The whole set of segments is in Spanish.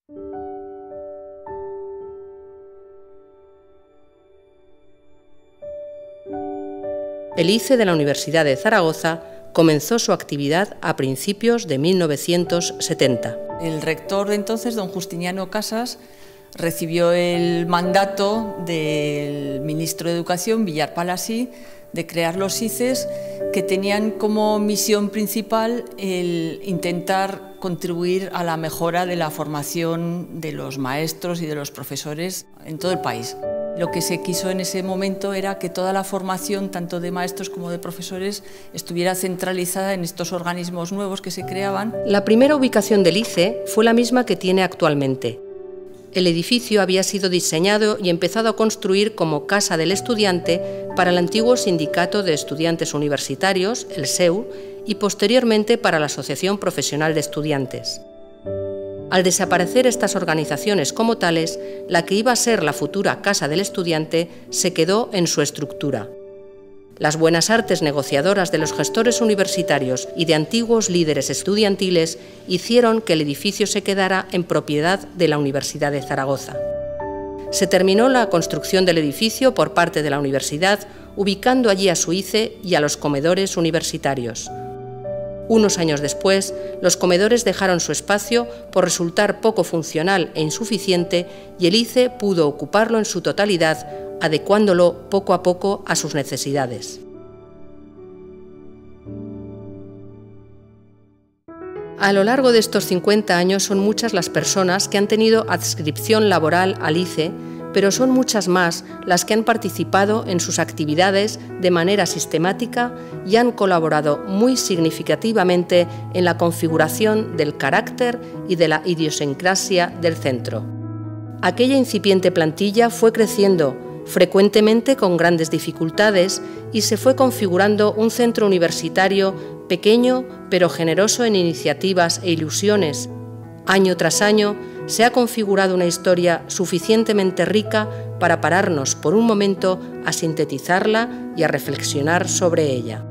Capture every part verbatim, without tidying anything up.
El I C E de la Universidad de Zaragoza comenzó su actividad a principios de mil novecientos setenta. El rector de entonces, don Justiniano Casas, recibió el mandato del ministro de Educación, Villar Palasí, de crear los I C Es, que tenían como misión principal el intentar contribuir a la mejora de la formación de los maestros y de los profesores en todo el país. Lo que se quiso en ese momento era que toda la formación, tanto de maestros como de profesores, estuviera centralizada en estos organismos nuevos que se creaban. La primera ubicación del I C E fue la misma que tiene actualmente. El edificio había sido diseñado y empezado a construir como Casa del Estudiante para el antiguo Sindicato de Estudiantes Universitarios, el S E U, y posteriormente para la Asociación Profesional de Estudiantes. Al desaparecer estas organizaciones como tales, la que iba a ser la futura Casa del Estudiante se quedó en su estructura. Las buenas artes negociadoras de los gestores universitarios y de antiguos líderes estudiantiles hicieron que el edificio se quedara en propiedad de la Universidad de Zaragoza. Se terminó la construcción del edificio por parte de la universidad, ubicando allí a su I C E y a los comedores universitarios. Unos años después, los comedores dejaron su espacio por resultar poco funcional e insuficiente y el I C E pudo ocuparlo en su totalidad, adecuándolo poco a poco a sus necesidades. A lo largo de estos cincuenta años son muchas las personas que han tenido adscripción laboral al I C E, pero son muchas más las que han participado en sus actividades de manera sistemática y han colaborado muy significativamente en la configuración del carácter y de la idiosincrasia del centro. Aquella incipiente plantilla fue creciendo, frecuentemente con grandes dificultades, y se fue configurando un centro universitario pequeño pero generoso en iniciativas e ilusiones. Año tras año se ha configurado una historia suficientemente rica para pararnos por un momento a sintetizarla y a reflexionar sobre ella.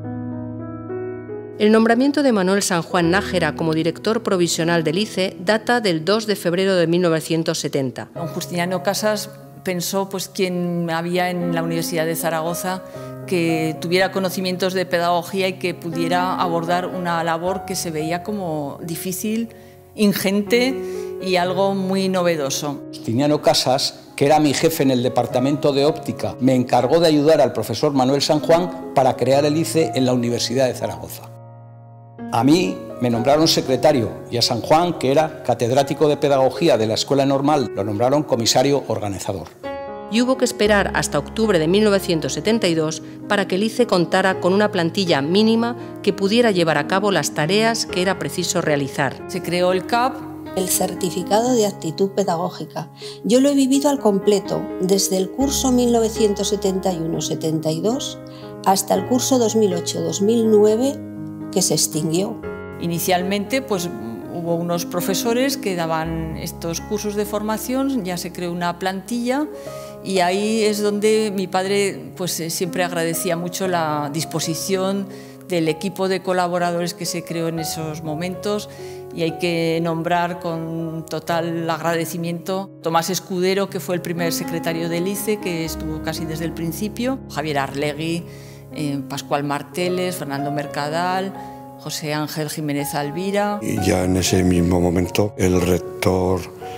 El nombramiento de Manuel San Juan Nájera como director provisional del I C E data del dos de febrero de mil novecientos setenta. Don Justiniano Casas pensó pues quién había en la Universidad de Zaragoza que tuviera conocimientos de pedagogía y que pudiera abordar una labor que se veía como difícil, ingente y algo muy novedoso. Justiniano Casas, que era mi jefe en el departamento de óptica, me encargó de ayudar al profesor Manuel San Juan para crear el I C E en la Universidad de Zaragoza. A mí me nombraron secretario y a San Juan, que era catedrático de pedagogía de la Escuela Normal, lo nombraron comisario organizador. Y hubo que esperar hasta octubre de mil novecientos setenta y dos para que el I C E contara con una plantilla mínima que pudiera llevar a cabo las tareas que era preciso realizar. Se creó el C A P, el certificado de actitud pedagógica. Yo lo he vivido al completo, desde el curso mil novecientos setenta y uno setenta y dos hasta el curso dos mil ocho dos mil nueve, que se extinguió. Inicialmente pues, hubo unos profesores que daban estos cursos de formación, ya se creó una plantilla y ahí es donde mi padre pues, siempre agradecía mucho la disposición del equipo de colaboradores que se creó en esos momentos, y hay que nombrar con total agradecimiento Tomás Escudero, que fue el primer secretario del I C E, que estuvo casi desde el principio, Javier Arlegui, eh, Pascual Marteles, Fernando Mercadal, José Ángel Jiménez Alvira. Y ya en ese mismo momento el rector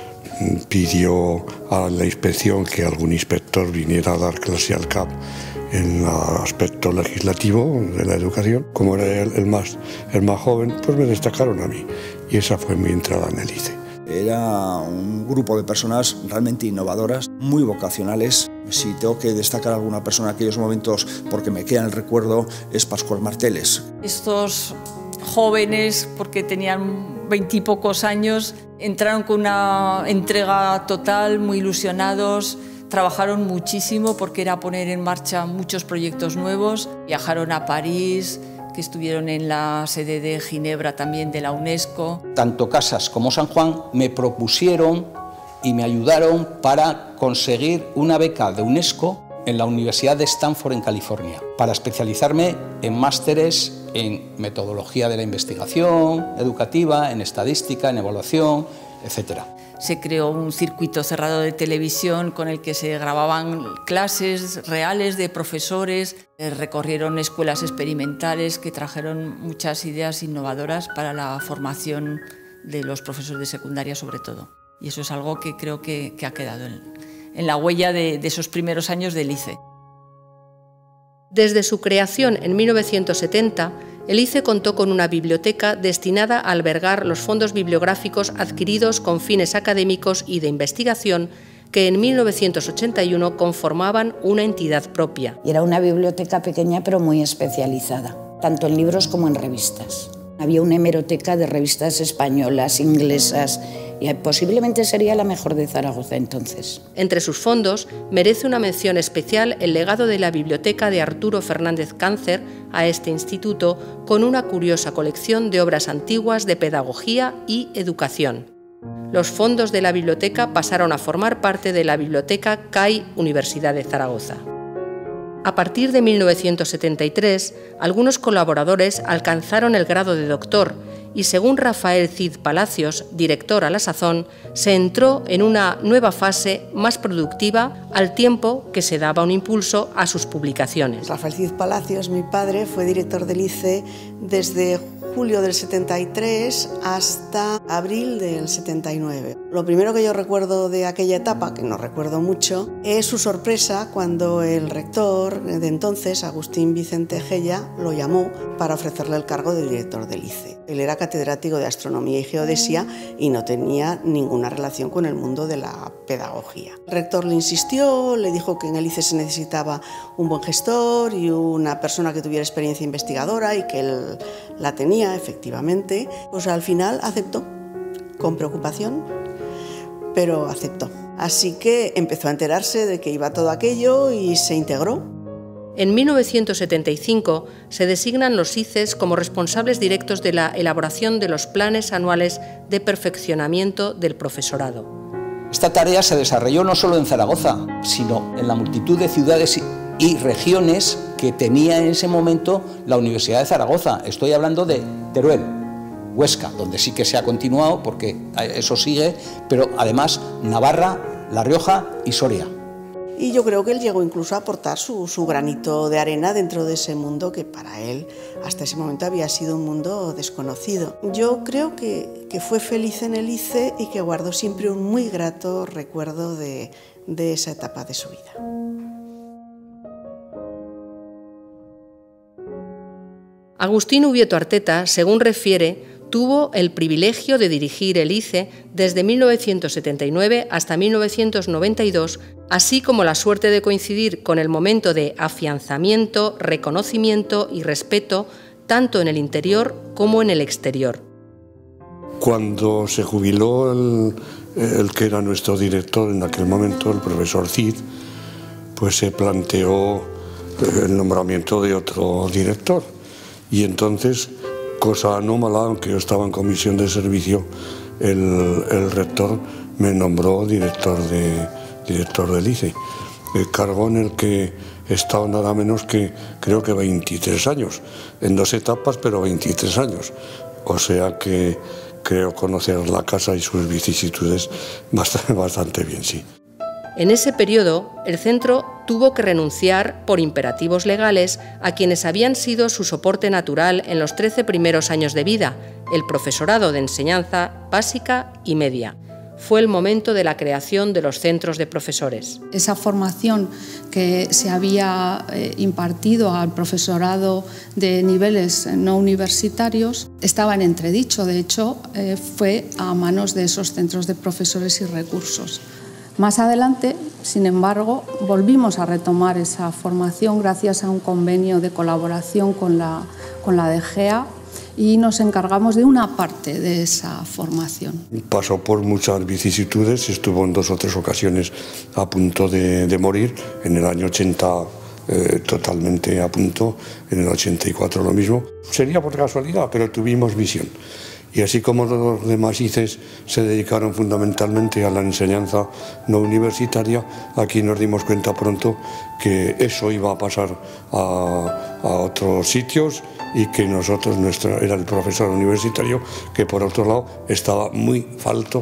pidió a la inspección que algún inspector viniera a dar clase al C A P en el aspecto legislativo de la educación. Como era el, el, más, el más joven, pues me destacaron a mí y esa fue mi entrada en el I C E. Era un grupo de personas realmente innovadoras, muy vocacionales. Si tengo que destacar a alguna persona en aquellos momentos, porque me queda en el recuerdo, es Pascual Marteles. Estos jóvenes, porque tenían veintipocos años, entraron con una entrega total, muy ilusionados, trabajaron muchísimo porque era poner en marcha muchos proyectos nuevos, viajaron a París, que estuvieron en la sede de Ginebra también de la UNESCO. Tanto Casas como San Juan me propusieron y me ayudaron para conseguir una beca de UNESCO en la Universidad de Stanford en California, para especializarme en másteres en metodología de la investigación educativa, en estadística, en evaluación, etcétera. Se creó un circuito cerrado de televisión con el que se grababan clases reales de profesores, recorrieron escuelas experimentales que trajeron muchas ideas innovadoras para la formación de los profesores de secundaria sobre todo. Y eso es algo que creo que, que ha quedado en, en la huella de, de esos primeros años del I C E. Desde su creación en mil novecientos setenta, el I C E contó con una biblioteca destinada a albergar los fondos bibliográficos adquiridos con fines académicos y de investigación que en mil novecientos ochenta y uno conformaban una entidad propia. Y era una biblioteca pequeña pero muy especializada, tanto en libros como en revistas. Había una hemeroteca de revistas españolas, inglesas, y posiblemente sería la mejor de Zaragoza entonces. Entre sus fondos merece una mención especial el legado de la biblioteca de Arturo Fernández Cáncer a este instituto, con una curiosa colección de obras antiguas de pedagogía y educación. Los fondos de la biblioteca pasaron a formar parte de la Biblioteca C A I Universidad de Zaragoza. A partir de mil novecientos setenta y tres, algunos colaboradores alcanzaron el grado de doctor y, según Rafael Cid Palacios, director a la sazón, se entró en una nueva fase más productiva al tiempo que se daba un impulso a sus publicaciones. Rafael Cid Palacios, mi padre, fue director del I C E desde julio del setenta y tres hasta abril del setenta y nueve. Lo primero que yo recuerdo de aquella etapa, que no recuerdo mucho, es su sorpresa cuando el rector de entonces, Agustín Vicente Gella, lo llamó para ofrecerle el cargo de director del I C E. Él era catedrático de Astronomía y Geodesia y no tenía ninguna relación con el mundo de la pedagogía. El rector le insistió, le dijo que en el I C E se necesitaba un buen gestor y una persona que tuviera experiencia investigadora y que él la tenía, efectivamente. Pues al final aceptó, con preocupación, pero aceptó. Así que empezó a enterarse de que iba todo aquello y se integró. En mil novecientos setenta y cinco se designan los I C Es como responsables directos de la elaboración de los planes anuales de perfeccionamiento del profesorado. Esta tarea se desarrolló no solo en Zaragoza, sino en la multitud de ciudades y regiones que tenía en ese momento la Universidad de Zaragoza. Estoy hablando de Teruel, Huesca, donde sí que se ha continuado porque eso sigue, pero además Navarra, La Rioja y Soria. Y yo creo que él llegó incluso a aportar su, su granito de arena dentro de ese mundo que para él hasta ese momento había sido un mundo desconocido. Yo creo que, que fue feliz en el I C E y que guardó siempre un muy grato recuerdo de, de esa etapa de su vida. Agustín Ubieto Arteta, según refiere, tuvo el privilegio de dirigir el I C E desde mil novecientos setenta y nueve hasta mil novecientos noventa y dos, así como la suerte de coincidir con el momento de afianzamiento, reconocimiento y respeto, tanto en el interior como en el exterior. Cuando se jubiló el, el que era nuestro director en aquel momento, el profesor Cid, pues se planteó el nombramiento de otro director. Y entonces, cosa anómala, aunque yo estaba en comisión de servicio, el, el rector me nombró director, de, director del I C E, el cargo en el que he estado nada menos que creo que veintitrés años, en dos etapas, pero veintitrés años. O sea que creo conocer la casa y sus vicisitudes bastante, bastante bien, sí. En ese periodo, el centro tuvo que renunciar por imperativos legales a quienes habían sido su soporte natural en los trece primeros años de vida, el profesorado de enseñanza básica y media. Fue el momento de la creación de los centros de profesores. Esa formación que se había eh, impartido al profesorado de niveles no universitarios estaba en entredicho. De hecho, eh, fue a manos de esos centros de profesores y recursos. Más adelante, sin embargo, volvimos a retomar esa formación gracias a un convenio de colaboración con la, con la D G A y nos encargamos de una parte de esa formación. Pasó por muchas vicisitudes, estuvo en dos o tres ocasiones a punto de, de morir, en el año ochenta eh, totalmente a punto, en el ochenta y cuatro lo mismo. Sería por casualidad, pero tuvimos visión. Y así como los demás I C Es se dedicaron fundamentalmente a la enseñanza no universitaria, aquí nos dimos cuenta pronto que eso iba a pasar a, a otros sitios y que nosotros, nuestro, era el profesor universitario, que por otro lado estaba muy falto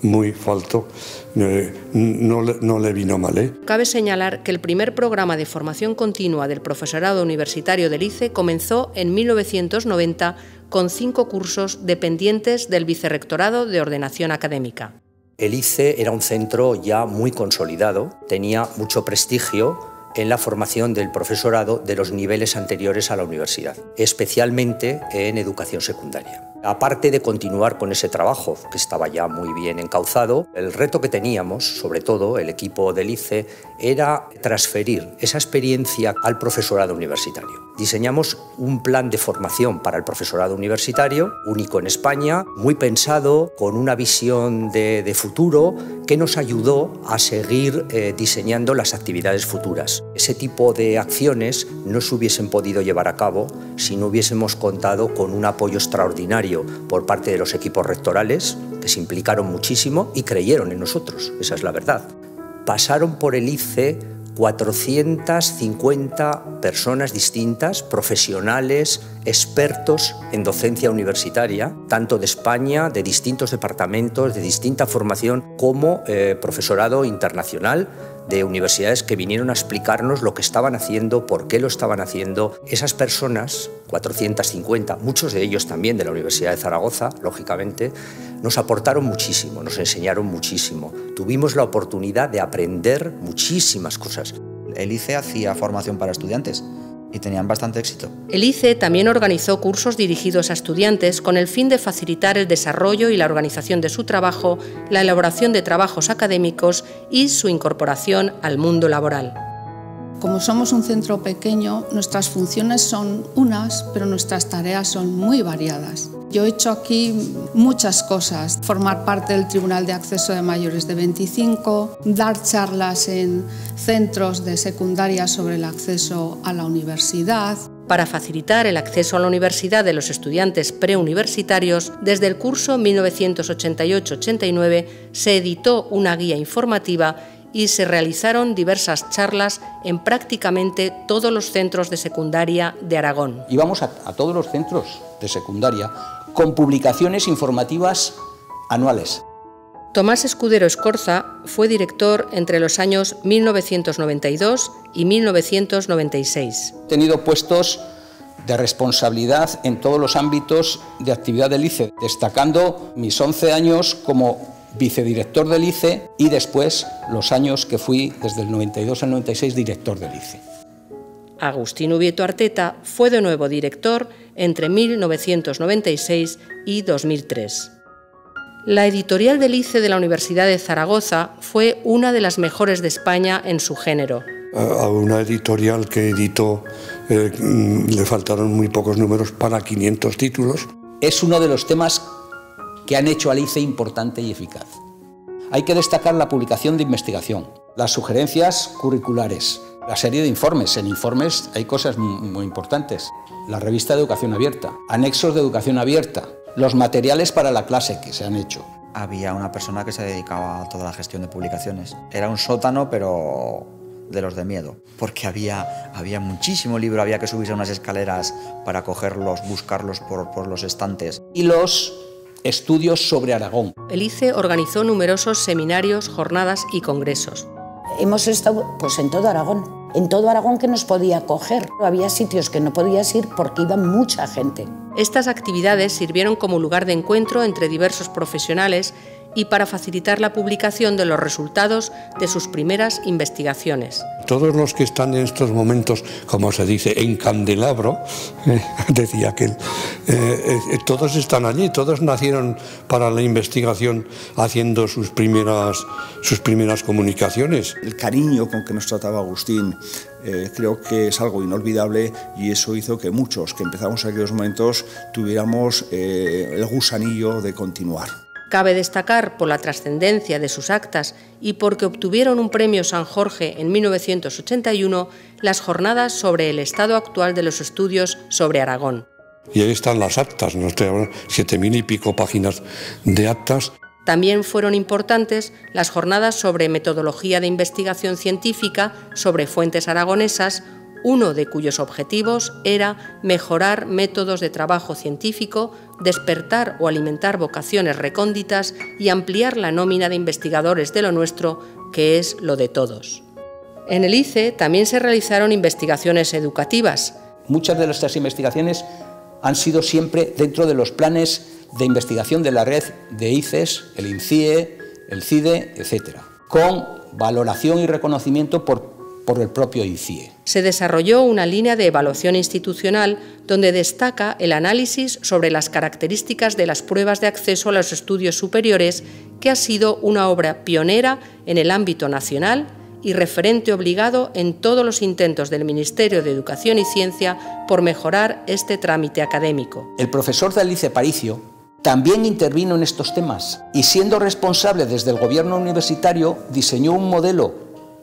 muy falto, eh, no, le, no le vino mal, ¿eh? Cabe señalar que el primer programa de formación continua del profesorado universitario del I C E comenzó en mil novecientos noventa con cinco cursos dependientes del Vicerrectorado de Ordenación Académica. El I C E era un centro ya muy consolidado, tenía mucho prestigio en la formación del profesorado de los niveles anteriores a la universidad, especialmente en educación secundaria. Aparte de continuar con ese trabajo, que estaba ya muy bien encauzado, el reto que teníamos, sobre todo el equipo del I C E, era transferir esa experiencia al profesorado universitario. Diseñamos un plan de formación para el profesorado universitario, único en España, muy pensado, con una visión de, de futuro, que nos ayudó a seguir eh, diseñando las actividades futuras. Ese tipo de acciones no se hubiesen podido llevar a cabo si no hubiésemos contado con un apoyo extraordinario por parte de los equipos rectorales, que se implicaron muchísimo y creyeron en nosotros, esa es la verdad. Pasaron por el I C E cuatrocientas cincuenta personas distintas, profesionales, expertos en docencia universitaria, tanto de España, de distintos departamentos, de distinta formación, como eh, profesorado internacional de universidades que vinieron a explicarnos lo que estaban haciendo, por qué lo estaban haciendo. Esas personas, cuatrocientas cincuenta, muchos de ellos también de la Universidad de Zaragoza, lógicamente, nos aportaron muchísimo, nos enseñaron muchísimo. Tuvimos la oportunidad de aprender muchísimas cosas. El I C E hacía formación para estudiantes y tenían bastante éxito. El I C E también organizó cursos dirigidos a estudiantes con el fin de facilitar el desarrollo y la organización de su trabajo, la elaboración de trabajos académicos y su incorporación al mundo laboral. Como somos un centro pequeño, nuestras funciones son unas, pero nuestras tareas son muy variadas. Yo he hecho aquí muchas cosas, formar parte del Tribunal de Acceso de Mayores de veinticinco, dar charlas en centros de secundaria sobre el acceso a la universidad. Para facilitar el acceso a la universidad de los estudiantes preuniversitarios, desde el curso mil novecientos ochenta y ocho ochenta y nueve se editó una guía informativa y se realizaron diversas charlas en prácticamente todos los centros de secundaria de Aragón. Íbamos a, a todos los centros de secundaria con publicaciones informativas anuales. Tomás Escudero Escorza fue director entre los años mil novecientos noventa y dos y mil novecientos noventa y seis. He tenido puestos de responsabilidad en todos los ámbitos de actividad del I C E, destacando mis once años como vicedirector del I C E y después los años que fui desde el noventa y dos al noventa y seis director del I C E. Agustín Ubieto Arteta fue de nuevo director entre mil novecientos noventa y seis y dos mil tres. La editorial del I C E de la Universidad de Zaragoza fue una de las mejores de España en su género. A una editorial que editó, eh, le faltaron muy pocos números para quinientos títulos. Es uno de los temas que han hecho al I C E importante y eficaz. Hay que destacar la publicación de investigación, las sugerencias curriculares, la serie de informes. En informes hay cosas muy importantes. La revista de educación abierta, anexos de educación abierta, los materiales para la clase que se han hecho. Había una persona que se dedicaba a toda la gestión de publicaciones. Era un sótano, pero de los de miedo, porque había, había muchísimo libro, había que subirse a unas escaleras para cogerlos, buscarlos por, por los estantes. Y los estudios sobre Aragón. El I C E organizó numerosos seminarios, jornadas y congresos. Hemos estado pues, en todo Aragón, en todo Aragón que nos podía acoger. Había sitios que no podías ir porque iba mucha gente. Estas actividades sirvieron como lugar de encuentro entre diversos profesionales y para facilitar la publicación de los resultados de sus primeras investigaciones. Todos los que están en estos momentos, como se dice, en candelabro, eh, decía aquel, eh, eh, todos están allí, todos nacieron para la investigación haciendo sus primeras, sus primeras comunicaciones. El cariño con que nos trataba Agustín eh, creo que es algo inolvidable y eso hizo que muchos que empezamos en aquellos momentos tuviéramos eh, el gusanillo de continuar. Cabe destacar por la trascendencia de sus actas y porque obtuvieron un premio San Jorge en mil novecientos ochenta y uno las jornadas sobre el estado actual de los estudios sobre Aragón. Y ahí están las actas, ¿no? siete mil y pico páginas de actas. También fueron importantes las jornadas sobre metodología de investigación científica, sobre fuentes aragonesas uno de cuyos objetivos era mejorar métodos de trabajo científico, despertar o alimentar vocaciones recónditas y ampliar la nómina de investigadores de lo nuestro, que es lo de todos. En el I C E también se realizaron investigaciones educativas. Muchas de nuestras investigaciones han sido siempre dentro de los planes de investigación de la red de I C Es, el INCIE, el CIDE, etcétera, con valoración y reconocimiento por, por el propio INCIE. Se desarrolló una línea de evaluación institucional donde destaca el análisis sobre las características de las pruebas de acceso a los estudios superiores, que ha sido una obra pionera en el ámbito nacional y referente obligado en todos los intentos del Ministerio de Educación y Ciencia por mejorar este trámite académico. El profesor del I C E Aparicio también intervino en estos temas y, siendo responsable desde el gobierno universitario, diseñó un modelo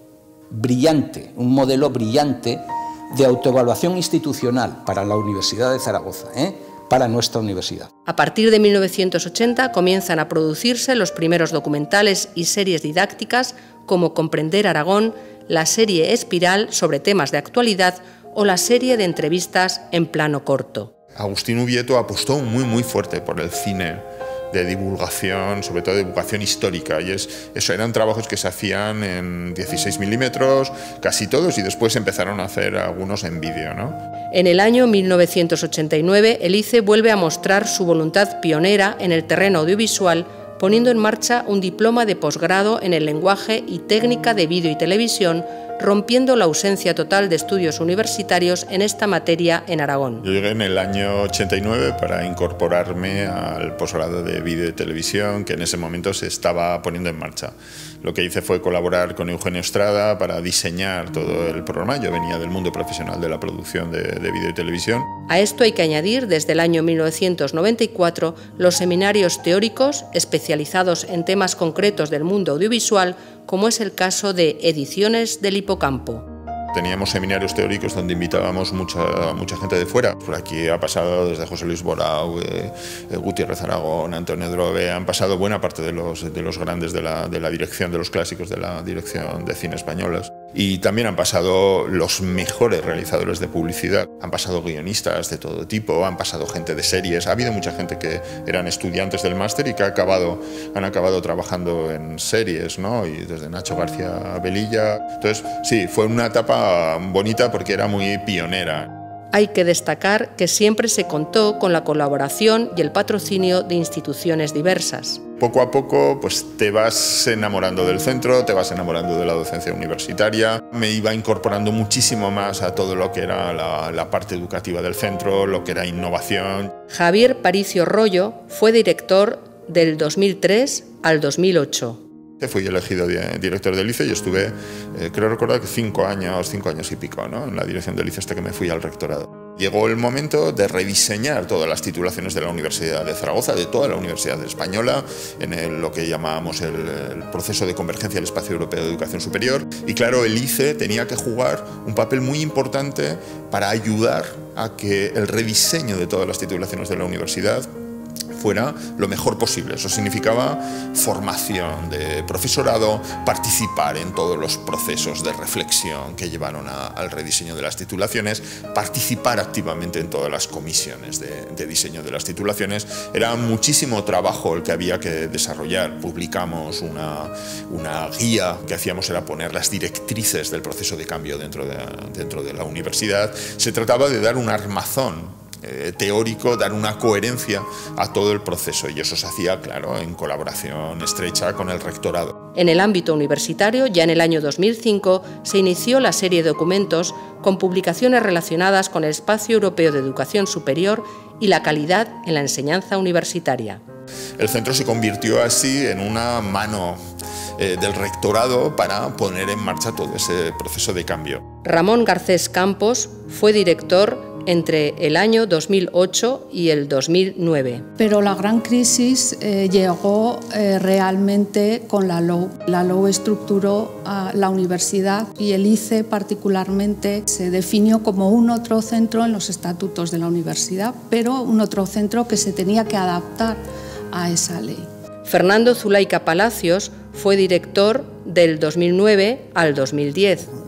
brillante, un modelo brillante de autoevaluación institucional para la Universidad de Zaragoza, ¿eh? para nuestra universidad. A partir de mil novecientos ochenta comienzan a producirse los primeros documentales y series didácticas como Comprender Aragón, la serie Espiral sobre temas de actualidad o la serie de entrevistas en plano corto. Agustín Ubieto apostó muy muy fuerte por el cine de divulgación, sobre todo de divulgación histórica, y es, eso eran trabajos que se hacían en dieciséis milímetros, casi todos, y después empezaron a hacer algunos en vídeo, ¿no? En el año mil novecientos ochenta y nueve, el I C E vuelve a mostrar su voluntad pionera en el terreno audiovisual, poniendo en marcha un diploma de posgrado en el lenguaje y técnica de vídeo y televisión, rompiendo la ausencia total de estudios universitarios en esta materia en Aragón. Yo llegué en el año ochenta y nueve para incorporarme al posgrado de vídeo y televisión que en ese momento se estaba poniendo en marcha. Lo que hice fue colaborar con Eugenio Estrada para diseñar todo el programa. Yo venía del mundo profesional de la producción de, de vídeo y televisión. A esto hay que añadir, desde el año mil novecientos noventa y cuatro, los seminarios teóricos especializados en temas concretos del mundo audiovisual, como es el caso de Ediciones del Hipocampo. Teníamos seminarios teóricos donde invitábamos mucha, mucha gente de fuera. Por aquí ha pasado desde José Luis Borau, eh, Gutiérrez Aragón, Antonio Drobe, han pasado buena parte de los, de los grandes de la, de la dirección, de los clásicos de la dirección de cine españolas. Y también han pasado los mejores realizadores de publicidad, han pasado guionistas de todo tipo, han pasado gente de series, ha habido mucha gente que eran estudiantes del máster y que ha acabado, han acabado trabajando en series, ¿no? Y desde Nacho García Velilla. Entonces, sí, fue una etapa bonita porque era muy pionera. Hay que destacar que siempre se contó con la colaboración y el patrocinio de instituciones diversas. Poco a poco pues, te vas enamorando del centro, te vas enamorando de la docencia universitaria. Me iba incorporando muchísimo más a todo lo que era la, la parte educativa del centro, lo que era innovación. Javier Paricio Rollo fue director del dos mil tres al dos mil ocho. Fui elegido director del I C E y estuve, eh, creo recordar que cinco años, cinco años y pico, ¿no? en la dirección del I C E hasta que me fui al rectorado. Llegó el momento de rediseñar todas las titulaciones de la Universidad de Zaragoza, de toda la Universidad Española, en el, lo que llamábamos el, el proceso de convergencia del espacio europeo de educación superior. Y claro, el I C E tenía que jugar un papel muy importante para ayudar a que el rediseño de todas las titulaciones de la universidad fuera lo mejor posible. Eso significaba formación de profesorado, participar en todos los procesos de reflexión que llevaron a, al rediseño de las titulaciones, participar activamente en todas las comisiones de, de diseño de las titulaciones. Era muchísimo trabajo el que había que desarrollar. Publicamos una, una guía que hacíamos era poner las directrices del proceso de cambio dentro de, dentro de la universidad. Se trataba de dar un armazón Eh, teórico, dar una coherencia a todo el proceso, y eso se hacía, claro, en colaboración estrecha con el rectorado. En el ámbito universitario, ya en el año dos mil cinco, se inició la serie de documentos con publicaciones relacionadas con el espacio europeo de educación superior y la calidad en la enseñanza universitaria. El centro se convirtió así en una mano eh, del rectorado para poner en marcha todo ese proceso de cambio. Ramón Garcés Campos fue director entre el año dos mil ocho y el dos mil nueve. Pero la gran crisis eh, llegó eh, realmente con la L O U. La L O U estructuró a la universidad y el I C E particularmente se definió como un otro centro en los estatutos de la universidad, pero un otro centro que se tenía que adaptar a esa ley. Fernando Zulaika Palacios fue director del dos mil nueve al dos mil diez.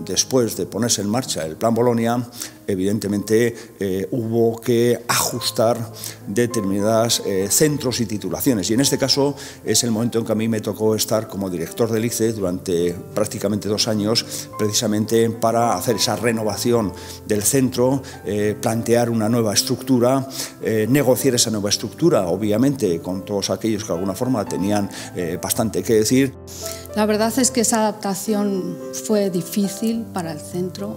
después de ponerse en marcha el Plan Bolonia, evidentemente eh, hubo que ajustar determinados eh, centros y titulaciones. Y en este caso es el momento en que a mí me tocó estar como director del I C E durante prácticamente dos años, precisamente para hacer esa renovación del centro, eh, plantear una nueva estructura, eh, negociar esa nueva estructura, obviamente con todos aquellos que de alguna forma tenían eh, bastante que decir. La verdad es que esa adaptación fue difícil para el centro,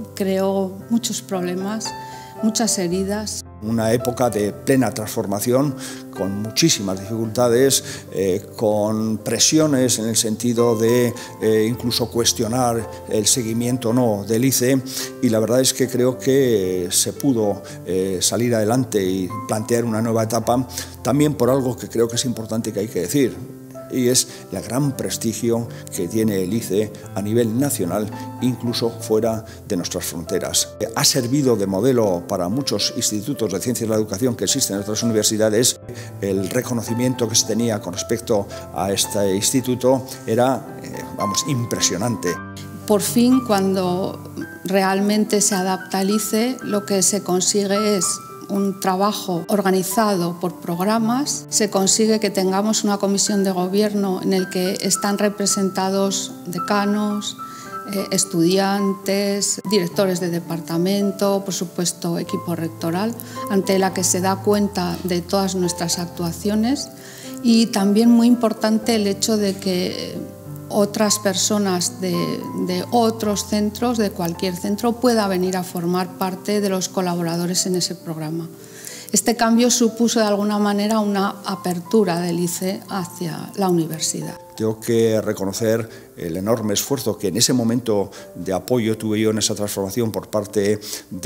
creó muchos problemas, muchas heridas. Una época de plena transformación, con muchísimas dificultades, eh, con presiones en el sentido de eh, incluso cuestionar el seguimiento o no del I C E, y la verdad es que creo que se pudo eh, salir adelante y plantear una nueva etapa, también por algo que creo que es importante y que hay que decir, y es el gran prestigio que tiene el I C E a nivel nacional, incluso fuera de nuestras fronteras. Ha servido de modelo para muchos institutos de ciencias de la educación que existen en nuestras universidades. El reconocimiento que se tenía con respecto a este instituto era, eh, vamos, impresionante. Por fin, cuando realmente se adapta al I C E, lo que se consigue es un trabajo organizado por programas, se consigue que tengamos una comisión de gobierno en el que están representados decanos, eh, estudiantes, directores de departamento, por supuesto equipo rectoral, ante la que se da cuenta de todas nuestras actuaciones, y también muy importante el hecho de que otras personas de, de otros centros, de cualquier centro, pueda venir a formar parte de los colaboradores en ese programa. Este cambio supuso de alguna manera una apertura del I C E hacia la universidad. Tengo que reconocer el enorme esfuerzo que en ese momento de apoyo tuve yo en esa transformación por parte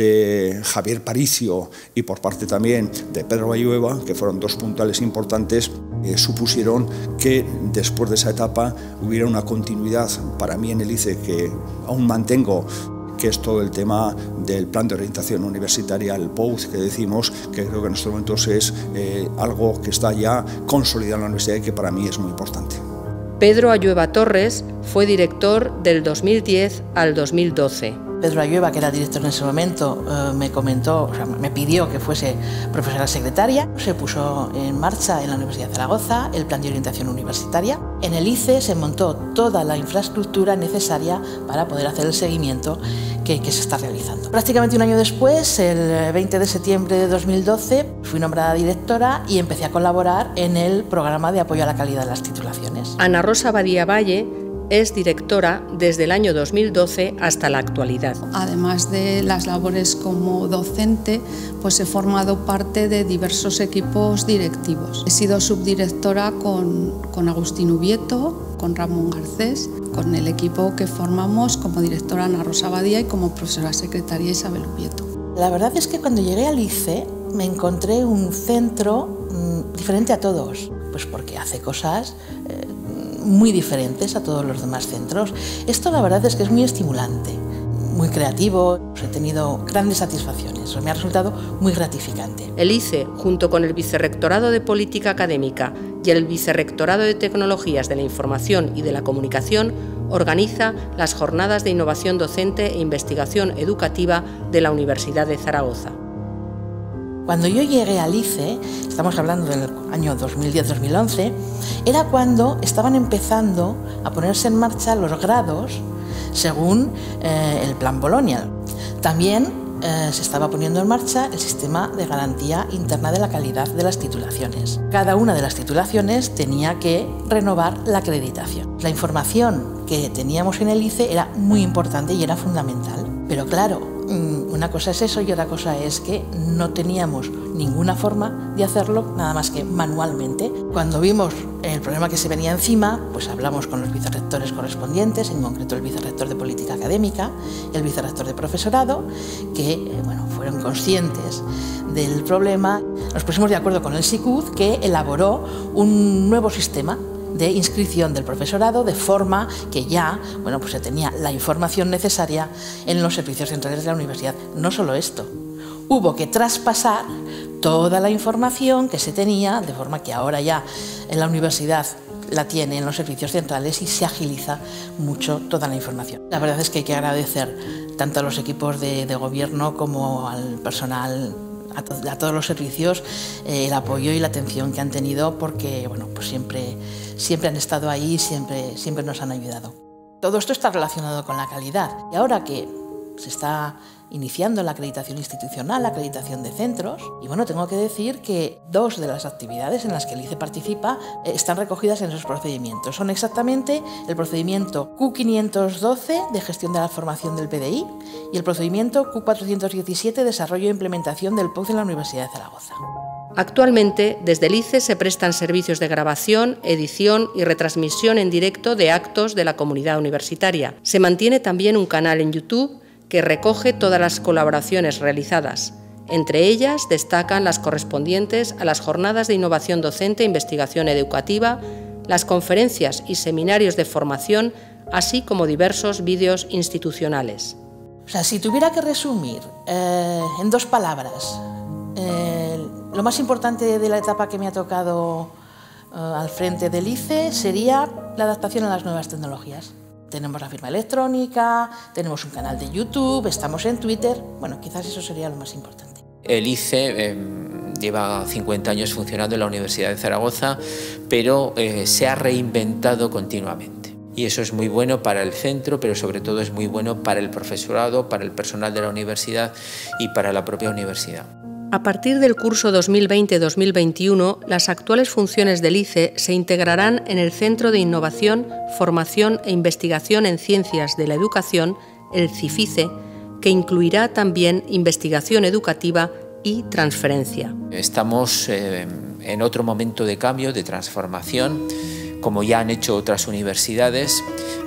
de Javier Paricio y por parte también de Pedro Bayueva, que fueron dos puntales importantes, eh, supusieron que después de esa etapa hubiera una continuidad para mí en el I C E que aún mantengo, que es todo el tema del plan de orientación universitaria, el P O U Z que decimos, que creo que en estos momentos es eh, algo que está ya consolidado en la universidad y que para mí es muy importante. Pedro Ayueva Torres fue director del dos mil diez al dos mil doce. Pedro Ayueva, que era director en ese momento, eh, me comentó, o sea, me pidió que fuese profesora secretaria. Se puso en marcha en la Universidad de Zaragoza el plan de orientación universitaria. En el I C E se montó toda la infraestructura necesaria para poder hacer el seguimiento que, que se está realizando. Prácticamente un año después, el veinte de septiembre de dos mil doce, fui nombrada directora y empecé a colaborar en el programa de apoyo a la calidad de las titulaciones. Ana Rosa Badía Valle es directora desde el año dos mil doce hasta la actualidad. Además de las labores como docente, pues he formado parte de diversos equipos directivos. He sido subdirectora con, con Agustín Ubieto, con Ramón Garcés, con el equipo que formamos como directora Ana Rosa Badía y como profesora secretaria Isabel Ubieto. La verdad es que cuando llegué al I C E me encontré un centro mmm, diferente a todos, pues porque hace cosas eh, muy diferentes a todos los demás centros. Esto la verdad es que es muy estimulante, muy creativo, he tenido grandes satisfacciones, me ha resultado muy gratificante. El I C E, junto con el Vicerrectorado de Política Académica y el Vicerrectorado de Tecnologías de la Información y de la Comunicación, organiza las Jornadas de Innovación Docente e Investigación Educativa de la Universidad de Zaragoza. Cuando yo llegué al I C E, estamos hablando del año dos mil diez dos mil once, era cuando estaban empezando a ponerse en marcha los grados según eh, el Plan Bolonia. También eh, se estaba poniendo en marcha el sistema de garantía interna de la calidad de las titulaciones. Cada una de las titulaciones tenía que renovar la acreditación. La información que teníamos en el I C E era muy importante y era fundamental, pero claro, una cosa es eso y otra cosa es que no teníamos ninguna forma de hacerlo nada más que manualmente. Cuando vimos el problema que se venía encima, pues hablamos con los vicerrectores correspondientes, en concreto el vicerrector de Política Académica y el vicerrector de Profesorado, que bueno, fueron conscientes del problema. Nos pusimos de acuerdo con el SICUD, que elaboró un nuevo sistema de inscripción del profesorado, de forma que ya bueno, pues se tenía la información necesaria en los servicios centrales de la universidad. No solo esto, hubo que traspasar toda la información que se tenía, de forma que ahora ya en la universidad la tiene en los servicios centrales y se agiliza mucho toda la información. La verdad es que hay que agradecer tanto a los equipos de, de gobierno como al personal, a, to a todos los servicios, eh, el apoyo y la atención que han tenido, porque bueno, pues siempre, siempre han estado ahí, siempre, siempre nos han ayudado. Todo esto está relacionado con la calidad, y ahora que se está iniciando la acreditación institucional, la acreditación de centros, y bueno, tengo que decir que dos de las actividades en las que el I C E participa eh, están recogidas en esos procedimientos. Son exactamente el procedimiento Q quinientos doce de gestión de la formación del P D I y el procedimiento Q cuatrocientos diecisiete de desarrollo e implementación del P U C en la Universidad de Zaragoza. Actualmente, desde el I C E se prestan servicios de grabación, edición y retransmisión en directo de actos de la comunidad universitaria. Se mantiene también un canal en YouTube que recoge todas las colaboraciones realizadas. Entre ellas destacan las correspondientes a las jornadas de innovación docente e investigación educativa, las conferencias y seminarios de formación, así como diversos vídeos institucionales. O sea, si tuviera que resumir eh, en dos palabras, eh, lo más importante de la etapa que me ha tocado eh, al frente del I C E sería la adaptación a las nuevas tecnologías. Tenemos la firma electrónica, tenemos un canal de YouTube, estamos en Twitter. Bueno, quizás eso sería lo más importante. El I C E eh, lleva cincuenta años funcionando en la Universidad de Zaragoza, pero eh, se ha reinventado continuamente. Y eso es muy bueno para el centro, pero sobre todo es muy bueno para el profesorado, para el personal de la universidad y para la propia universidad. A partir del curso dos mil veinte dos mil veintiuno, las actuales funciones del I C E se integrarán en el Centro de Innovación, Formación e Investigación en Ciencias de la Educación, el CIFICE, que incluirá también investigación educativa y transferencia. Estamos eh, en otro momento de cambio, de transformación, como ya han hecho otras universidades.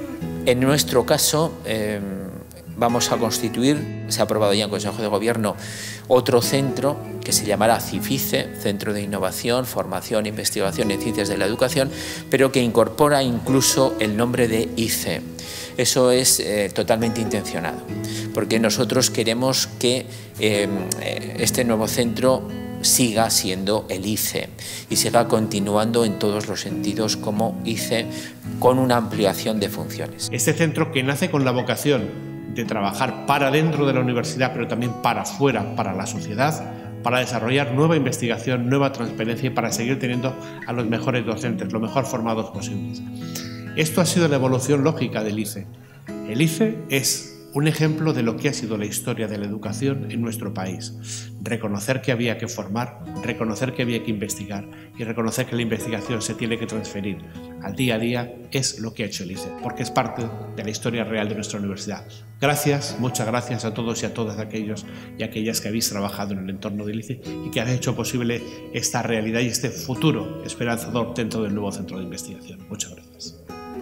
En nuestro caso, eh, vamos a constituir, se ha aprobado ya en Consejo de Gobierno, otro centro que se llamará CIFICE, Centro de Innovación, Formación e Investigación en Ciencias de la Educación, pero que incorpora incluso el nombre de I C E. Eso es eh, totalmente intencionado, porque nosotros queremos que eh, este nuevo centro siga siendo el I C E y siga continuando en todos los sentidos como I C E, con una ampliación de funciones. Este centro, que nace con la vocación de trabajar para dentro de la universidad, pero también para fuera, para la sociedad, para desarrollar nueva investigación, nueva transparencia y para seguir teniendo a los mejores docentes, los mejor formados posibles. Esto ha sido la evolución lógica del I C E. El I C E es un ejemplo de lo que ha sido la historia de la educación en nuestro país. Reconocer que había que formar, reconocer que había que investigar y reconocer que la investigación se tiene que transferir al día a día es lo que ha hecho el I C E, porque es parte de la historia real de nuestra universidad. Gracias, muchas gracias a todos y a todas aquellos y aquellas que habéis trabajado en el entorno del I C E y que habéis hecho posible esta realidad y este futuro esperanzador dentro del nuevo centro de investigación. Muchas gracias.